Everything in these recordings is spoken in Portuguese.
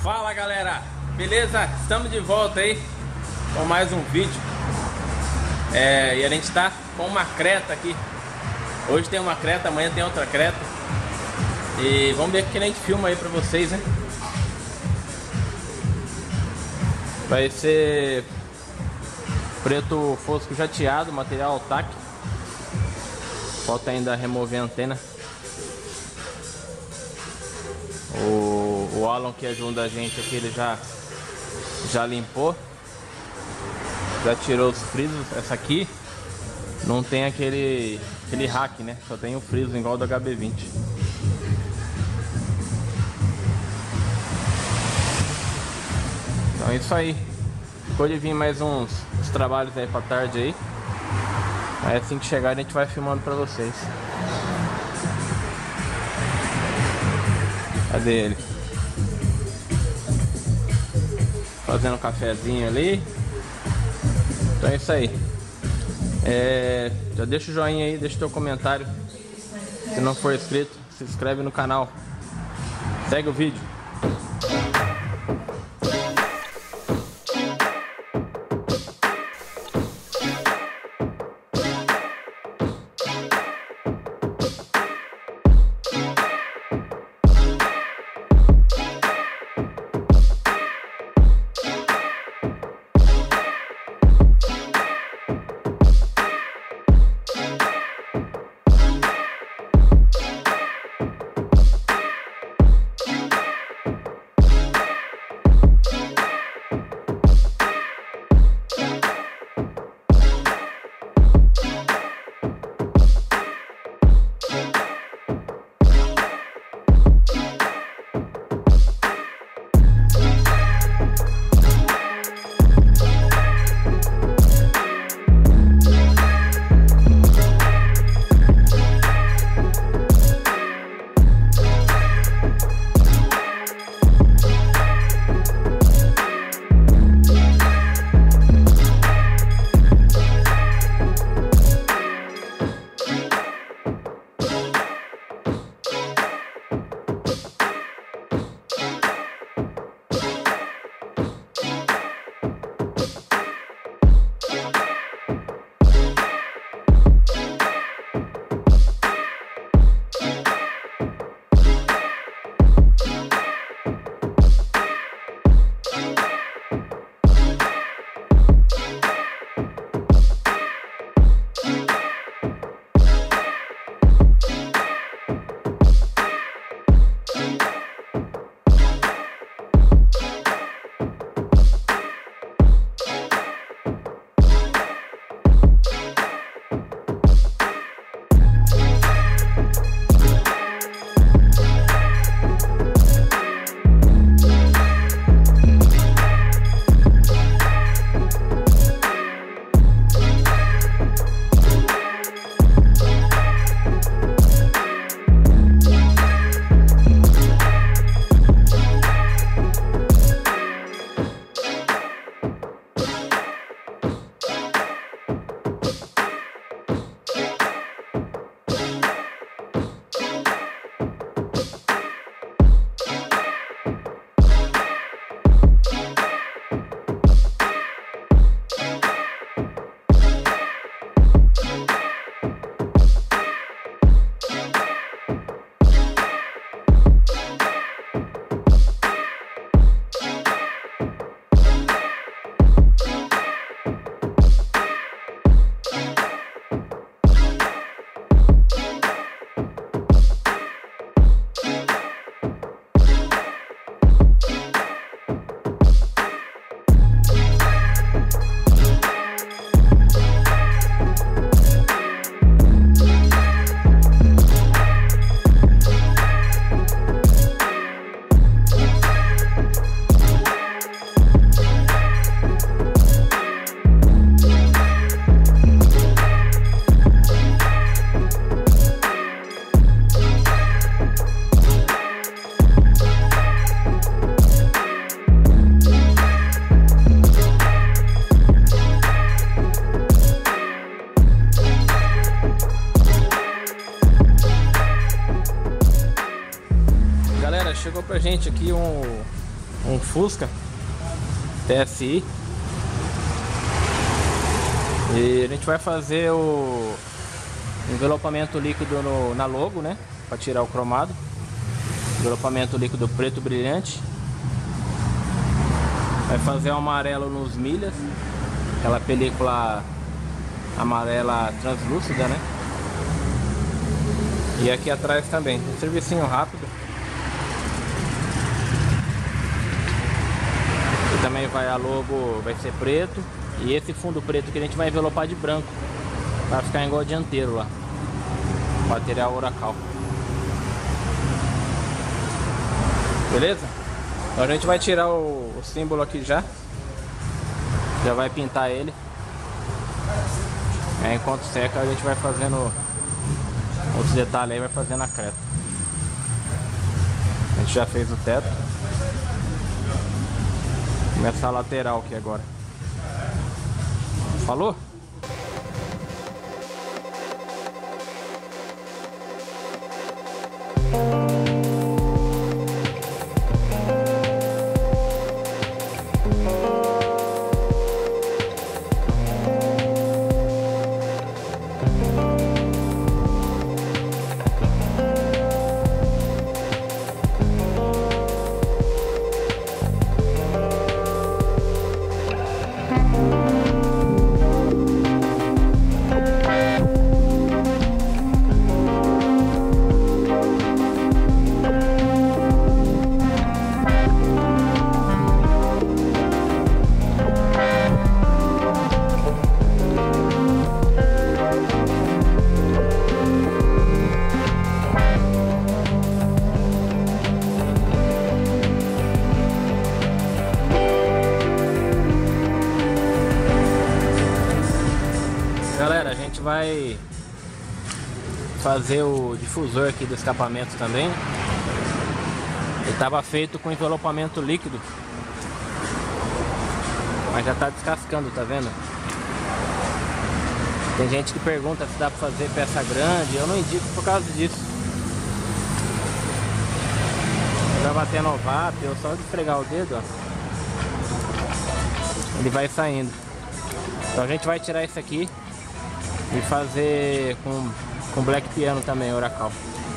Fala galera, beleza? Estamos de volta aí com mais um vídeo. E a gente tá com uma Creta aqui. Hoje tem uma Creta, amanhã tem outra Creta. E vamos ver o que a gente filma aí pra vocês, né? Vai ser preto fosco jateado, material TAC. Falta ainda remover a antena. O Alan que ajuda a gente aqui, ele já limpou, já tirou os frisos. Essa aqui não tem aquele rack, né? Só tem o friso igual do HB20. Então é isso aí. Pode vir mais uns trabalhos aí pra tarde aí. Aí assim que chegar a gente vai filmando pra vocês. Cadê ele? Fazendo um cafezinho ali. Então é isso aí. Já deixa o joinha aí, deixa o teu comentário. Se não for inscrito, se inscreve no canal. Segue o vídeo. chegou pra gente aqui um Fusca TSI. E a gente vai fazer o envelopamento líquido na logo, né? Para tirar o cromado. Envelopamento líquido preto brilhante. Vai fazer o amarelo nos milhas. Aquela película amarela translúcida, né? E aqui atrás também. Um servicinho rápido. E também vai a logo, vai ser preto. E esse fundo preto que a gente vai envelopar de branco, para ficar igual dianteiro lá. Material Oracal. Beleza? Então a gente vai tirar o símbolo aqui já. Já vai pintar ele. Aí, enquanto seca a gente vai fazendo outros detalhes aí, vai fazendo a creta. A gente já fez o teto. Começa a lateral aqui agora. Falou? Galera, a gente vai fazer o difusor aqui do escapamento também. Ele estava feito com envelopamento líquido, mas já está descascando, tá vendo? Tem gente que pergunta se dá para fazer peça grande. Eu não indico por causa disso. Vai bater no VAP, ou só de esfregar o dedo, ó, ele vai saindo. Então a gente vai tirar isso aqui e fazer com Black Piano também, Oracal.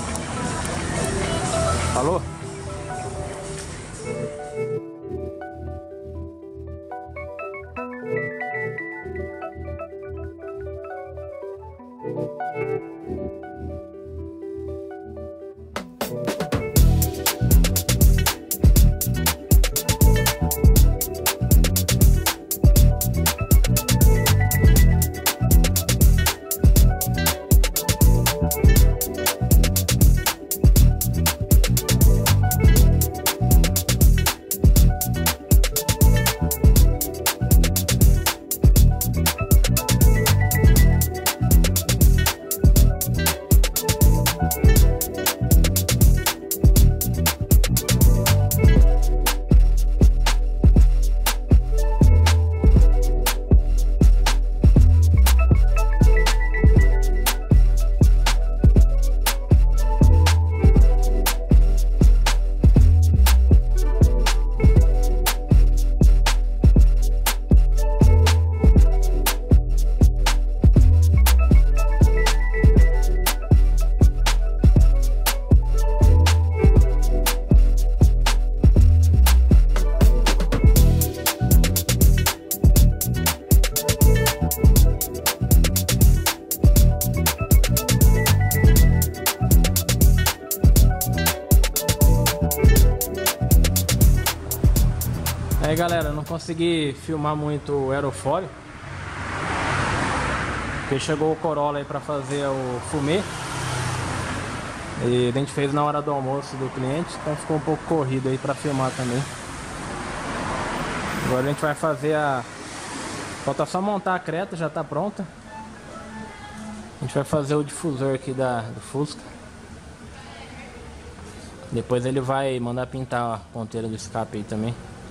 Falou? Aí galera, não consegui filmar muito o aerofólio, porque chegou o Corolla aí pra fazer o fumê e a gente fez na hora do almoço do cliente, então ficou um pouco corrido aí pra filmar também. Agora a gente vai fazer falta só montar a creta, já tá pronta. A gente vai fazer o difusor aqui do Fusca. Depois ele vai mandar pintar a ponteira do escape aí também.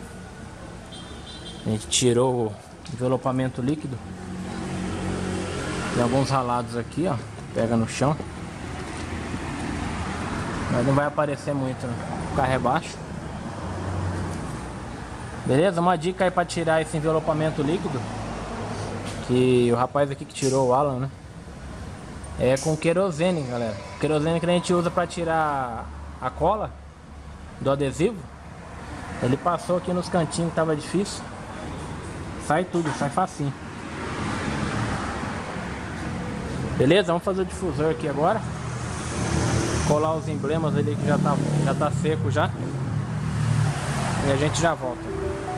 A gente tirou o envelopamento líquido. Tem alguns ralados aqui, ó. Pega no chão. Mas não vai aparecer muito, né? O carro é baixo. Beleza? Uma dica aí pra tirar esse envelopamento líquido, que o rapaz aqui que tirou, o Alan, né? É com querosene, galera. Querosene que a gente usa pra tirar a cola do adesivo. Ele passou aqui nos cantinhos que tava difícil. Sai tudo, sai facinho. Beleza? Vamos fazer o difusor aqui agora. Colar os emblemas ali que já tá seco já. E a gente já volta.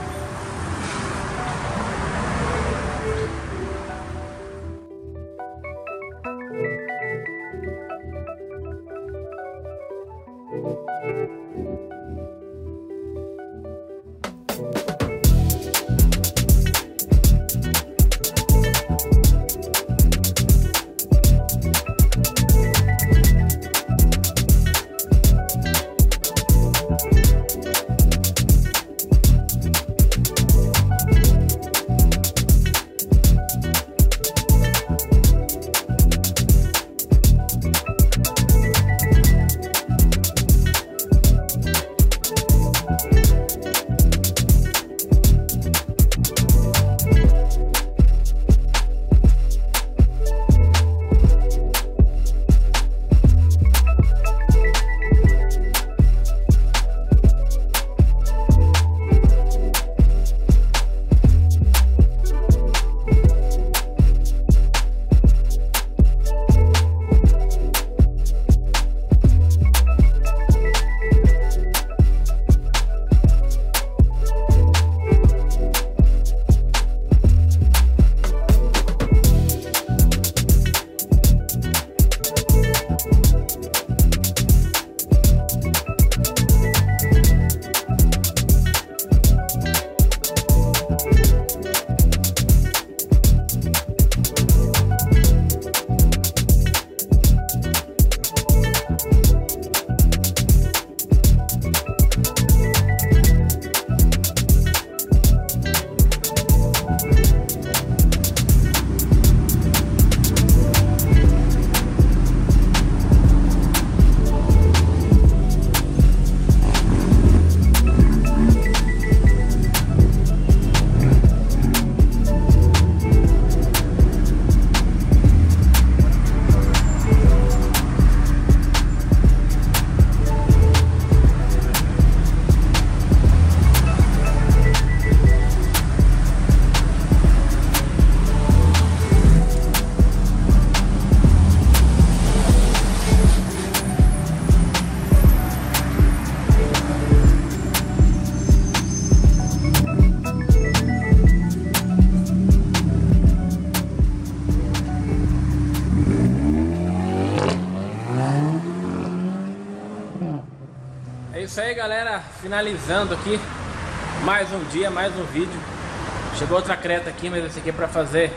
É isso aí, galera, finalizando aqui mais um dia, mais um vídeo. Chegou outra creta aqui, mas esse aqui é pra fazer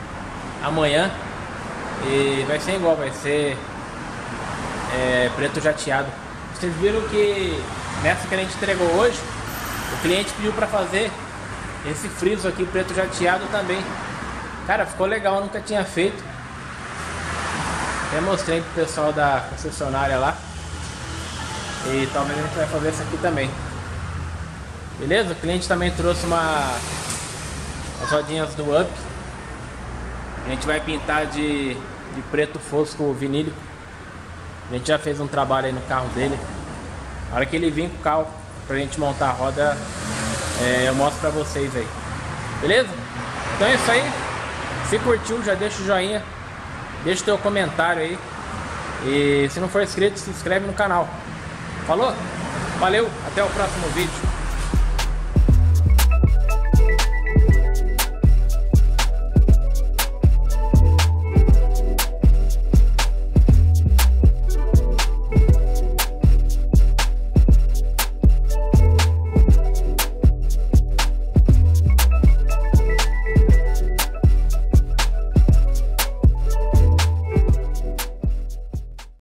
amanhã. E vai ser igual, vai ser preto jateado. Vocês viram que nessa que a gente entregou hoje, o cliente pediu pra fazer esse friso aqui preto jateado também. Cara, ficou legal, eu nunca tinha feito. Até mostrei pro pessoal da concessionária lá. E talvez a gente vai fazer isso aqui também. Beleza? O cliente também trouxe as rodinhas do Up. A gente vai pintar de preto fosco vinílico. A gente já fez um trabalho aí no carro dele. Na hora que ele vir com o carro pra gente montar a roda, eu mostro pra vocês aí. Beleza? Então é isso aí. Se curtiu, já deixa o joinha. Deixa o teu comentário aí. E se não for inscrito, se inscreve no canal. Falou? Valeu, até o próximo vídeo.